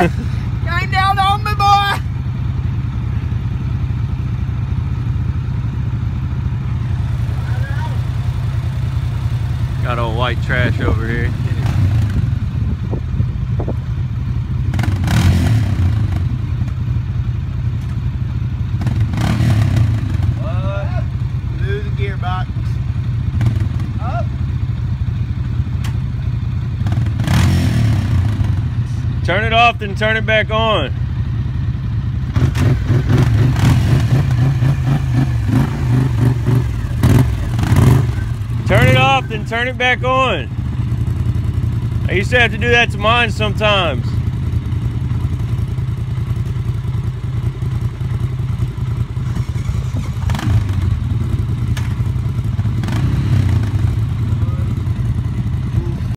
Came down on me, boy. Got old white trash over here. Lose the gearbox. Up. Turn it off, then turn it back on. Turn it off, then turn it back on. I used to have to do that to mine sometimes.